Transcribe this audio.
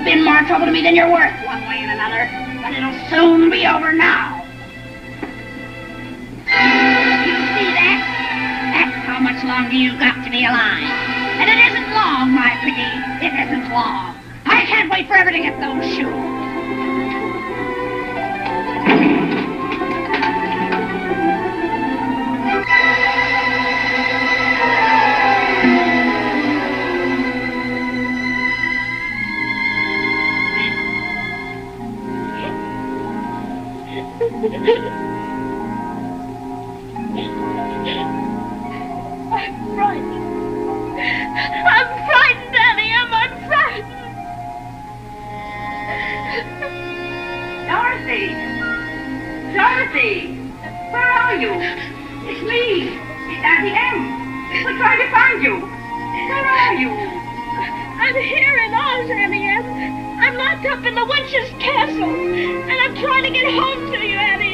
been more trouble to me than you're worth, one way and another. But it'll soon be over now. You see that? That's how much longer you've got to be alive. And it isn't long, my pretty. It isn't long. I can't wait forever to get those shoes. I'm frightened. I'm frightened, Annie. I'm frightened. Dorothy! Dorothy! Where are you? It's me. It's Auntie M. We're trying to find you. Where are you? I'm here in Oz, Annie M. I'm locked up in the witch's castle. And I'm trying to get home to you, Annie